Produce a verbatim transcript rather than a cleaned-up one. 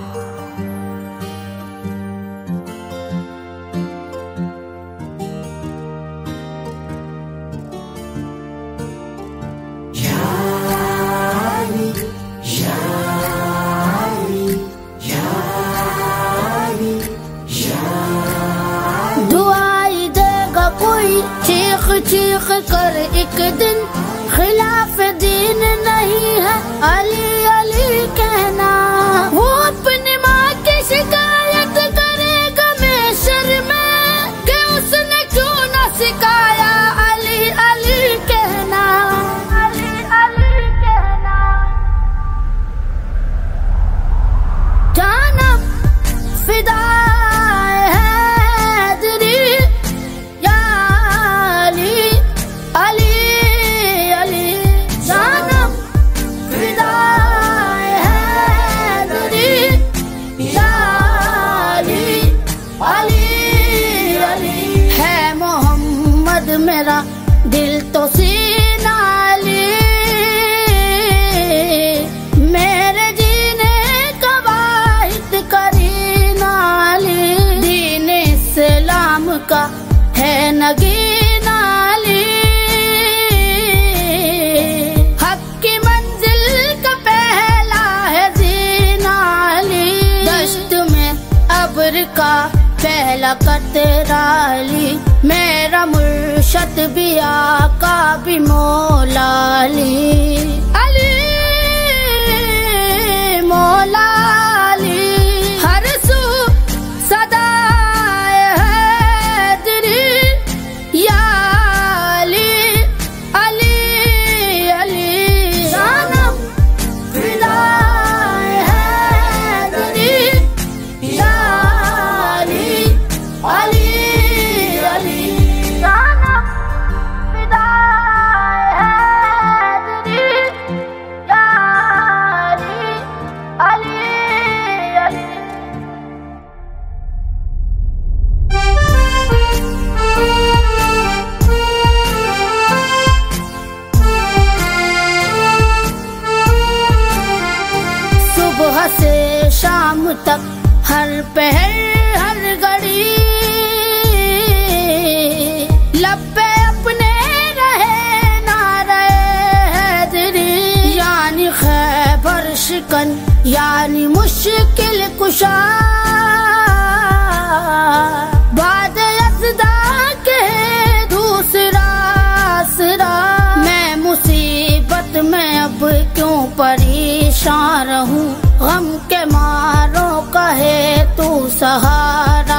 चीख कर एक दिन खिलाफ दीन नहीं है अली अली कहना। वो अपनी माँ की शिकायत करेगा महशर में कि उसने क्यों न सिखाया अली अली कहना। अली अली कहना जानब फिदा मेरा दिल तो सीना अली, मेरे जीने का वाहिद करीना अली। दीन इस्लाम का है नगीना अली, हक की मंजिल का पहला है जीना अली। दश्त में अब्र का पहला कतरा अली, मेरा मुर्शद भी आका भी मौला अली। अली मौला अली हर सू सदा हैदरी या अली अली अली जानब फिदा हैदरी या अली अली से शाम तक हर पहर हर घड़ी लब पे अपने रहे ना रहे हैदरी। यानी खैबर शिकन यानी मुश्किल कुशा बाद यज़दा के दूसरा आसरा। मैं मुसीबत में अब क्यों परेशान रहूं, गम के मारो कहे तू सहारा।